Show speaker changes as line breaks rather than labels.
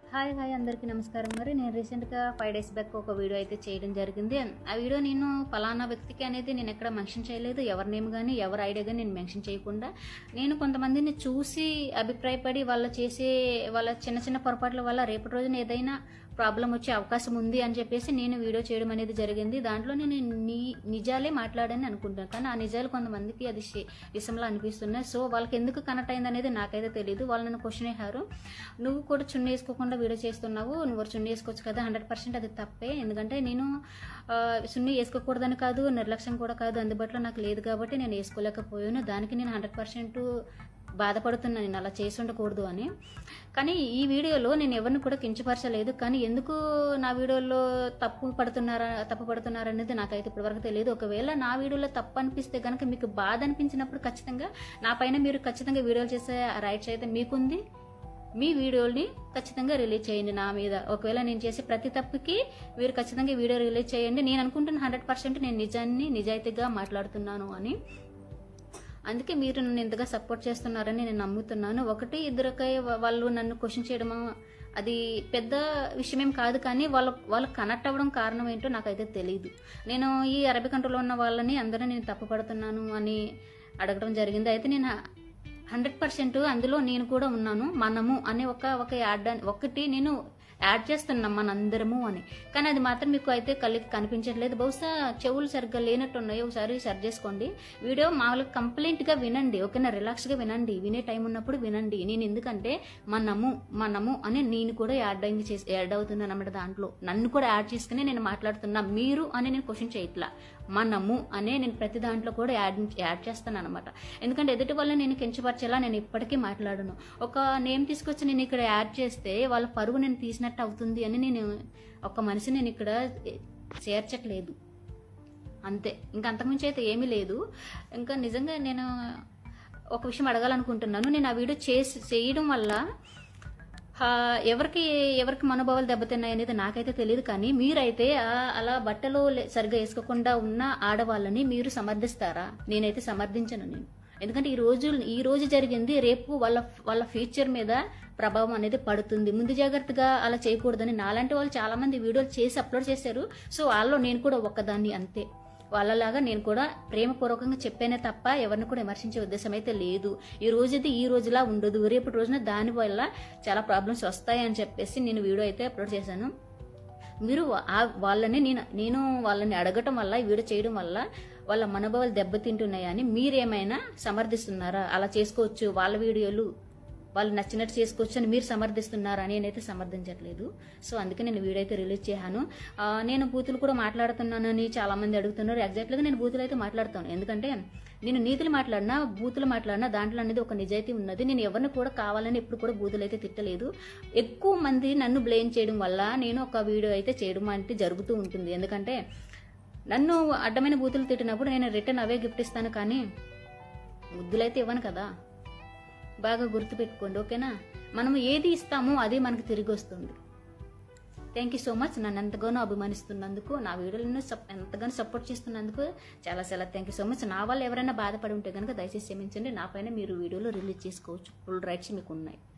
Hi అందరికీ నమస్కారం. మరి నేను రీసెంట్గా 5 days బ్యాక్ ఒక వీడియో అయితే చేయడం జరిగింది. ఆ వీడియో నేను ఫలానా వ్యక్తికి అనేది నేను ఎక్కడ మెన్షన్ చేయలేదు. ఎవరి నేమ్ కానీ ఎవరి ఐడియా కానీ నేను మెన్షన్ చేయకుండా నేను కొంతమందిని చూసి అభిప్రాయపడి వాళ్ళ చిన్న చిన్న పొరపాట్ల వల్ల రేపటి రోజున ఏదైనా ప్రాబ్లం వచ్చే అవకాశం ఉంది అని చెప్పేసి నేను వీడియో చేయడం అనేది జరిగింది. దాంట్లో నేను నిజాలే మాట్లాడని అనుకుంటాను, కానీ ఆ నిజాలు కొంతమందికి అది విషయంలో అనిపిస్తున్నాయి. సో వాళ్ళకి ఎందుకు కనెక్ట్ అయింది అనేది నాకైతే తెలియదు. వాళ్ళు నన్ను క్వశ్చన్ అయ్యారు, నువ్వు కూడా చున్నీ వేసుకోకుండా వీడియో చేస్తున్నావు, నువ్వు చున్నీ వేసుకోవచ్చు కదా. 100% అది తప్పే. ఎందుకంటే నేను చున్నీ వేసుకోకూడదని కాదు, నిర్లక్ష్యం కూడా కాదు, అందుబాటులో నాకు లేదు కాబట్టి నేను వేసుకోలేకపోయాను. దానికి నేను 100% బాధపడుతున్నాను, నేను అలా చేసి ఉండకూడదు అని. కానీ ఈ వీడియోలో నేను ఎవరిని కూడా కించపరచలేదు. కానీ ఎందుకు నా వీడియోలో తప్పు పడుతున్నారనేది నాకైతే ఇప్పటివరకు తెలియదు. ఒకవేళ నా వీడియోలో తప్పు అనిపిస్తే కనుక మీకు బాధ అనిపించినప్పుడు ఖచ్చితంగా నా పైన మీరు ఖచ్చితంగా వీడియోలు చేసే రైట్స్ అయితే మీకుంది. మీ వీడియోని ఖచ్చితంగా రిలీజ్ చేయండి నా మీద. ఒకవేళ నేను చేసే ప్రతి తప్పుకి మీరు ఖచ్చితంగా వీడియో రిలీజ్ చేయండి. నేను అనుకుంటున్న 100% నేను నిజాయితీగా మాట్లాడుతున్నాను అని. అందుకే మీరు నన్ను ఇంతగా సపోర్ట్ చేస్తున్నారని నేను నమ్ముతున్నాను. 1-2 వాళ్ళు నన్ను క్వశ్చన్ చేయడం అది పెద్ద విషయమేం కాదు, కానీ వాళ్ళు కనెక్ట్ అవ్వడం కారణం ఏంటో నాకైతే తెలియదు. నేను ఈ అరబీ కంట్రీలో ఉన్న వాళ్ళని అందరినీ నేను తప్పు పడుతున్నాను అని అడగడం జరిగింది. అయితే నేను 100% అందులో నేను కూడా ఉన్నాను. మనము అనే ఒక ఒకటి నేను యాడ్ చేస్తున్నాం, మనందరము అని. కానీ అది మాత్రం మీకు అయితే కళ్ళకి కనిపించట్లేదు. బహుశా చెవులు సరిగ్గా లేనట్టున్నాయి. ఒకసారి సర్చ్ చేసుకోండి. వీడియో మామూలుగా కంప్లీట్గా వినండి, ఓకేనా? రిలాక్స్గా వినండి, వినే టైం ఉన్నప్పుడు వినండి. నేను ఎందుకంటే మనము అని నేను కూడా యాడ్ అవుతున్నాను అన్నమాట. దాంట్లో నన్ను కూడా యాడ్ చేసుకుని నేను మాట్లాడుతున్నా. మీరు అని నేను క్వశ్చన్ చేయట్లా, మనము అనే నేను ప్రతి దాంట్లో కూడా యాడ్ చేస్తాను అనమాట. ఎందుకంటే ఎదుటి వల్ల నేను కించపరిచేలా నేను ఇప్పటికీ మాట్లాడను. ఒక నేమ్ తీసుకొచ్చి నేను ఇక్కడ యాడ్ చేస్తే వాళ్ళ పరువు నేను తీసినట్టు అవుతుంది అని నేను ఒక మనిషిని నేను ఇక్కడ చేర్చట్లేదు, అంతే. ఇంకా అంతకుమించి అయితే ఏమీ లేదు. ఇంకా నిజంగా నేను ఒక విషయం అడగాలనుకుంటున్నాను. నేను ఆ వీడియో చేయడం వల్ల ఎవరికి మనోభావాలు దెబ్బతిన్నాయి అనేది నాకైతే తెలియదు. కానీ మీరైతే అలా బట్టలు సరిగ్గా వేసుకోకుండా ఉన్న ఆడవాళ్ళని మీరు సమర్థిస్తారా? నేనైతే సమర్థించను. నేను ఎందుకంటే ఈ రోజు జరిగింది రేపు వాళ్ళ ఫ్యూచర్ మీద ప్రభావం అనేది పడుతుంది. ముందు జాగ్రత్తగా అలా చేయకూడదని నాలాంటి వాళ్ళు చాలా మంది వీడియోలు చేసి అప్లోడ్ చేశారు. సో వాళ్ళలో నేను కూడా ఒక్కదాన్ని, అంతే. వాళ్ళలాగా నేను కూడా ప్రేమపూర్వకంగా చెప్పానే తప్ప ఎవరిని కూడా విమర్శించే ఉద్దేశం అయితే లేదు. ఈ రోజులా ఉండదు, రేపటి రోజున దానివల్ల చాలా ప్రాబ్లమ్స్ వస్తాయి అని చెప్పేసి నేను వీడియో అయితే అప్లోడ్ చేశాను. మీరు నేను వాళ్ళని అడగటం వల్ల, ఈ వీడియో చేయడం వల్ల వాళ్ళ మనోభావాలు దెబ్బతింటున్నాయని మీరేమైనా సమర్థిస్తున్నారా? అలా చేసుకోవచ్చు, వాళ్ళ వీడియోలు వాళ్ళు నచ్చినట్టు చేసుకోవచ్చు అని మీరు సమర్థిస్తున్నారా? నేనైతే సమర్థించట్లేదు. సో అందుకే నేను వీడియో అయితే రిలీజ్ చేశాను. నేను బూతులు కూడా మాట్లాడుతున్నానని చాలా మంది అడుగుతున్నారు. ఎగ్జాక్ట్గా నేను బూతులు అయితే మాట్లాడుతాను. ఎందుకంటే నేను నీతులు మాట్లాడినా బూతులు మాట్లాడినా దాంట్లో అనేది ఒక నిజాయితీ ఉన్నది. నేను ఎవరిని కూడా కావాలని ఎప్పుడు కూడా బూతులు అయితే తిట్టలేదు. ఎక్కువ మంది నన్ను బ్లేమ్ చేయడం వల్ల నేను ఒక వీడియో అయితే చేయడం అంటే జరుగుతూ ఉంటుంది. ఎందుకంటే నన్ను అడ్డమైన బూతులు తిట్టినప్పుడు నేను రిటర్న్ అవే గిఫ్ట్ ఇస్తాను, కానీ ముద్దులైతే ఇవ్వను కదా. బాగా గుర్తుపెట్టుకోండి, ఓకేనా? మనం ఏది ఇస్తామో అది మనకు తిరిగి వస్తుంది. Thank you so much. నన్ను ఎంతగానో అభిమానిస్తున్నందుకు, నా వీడియోలను ఎంతగానో సపోర్ట్ చేస్తున్నందుకు చాలా థ్యాంక్ యూ సో మచ్. నా వాళ్ళు ఎవరైనా బాధపడి ఉంటే కనుక దయచేసి క్షమించండి. నా పైన మీరు వీడియోలో రిలీజ్ చేసుకోవచ్చు, ఫుల్ రైట్స్ మీకు ఉన్నాయి.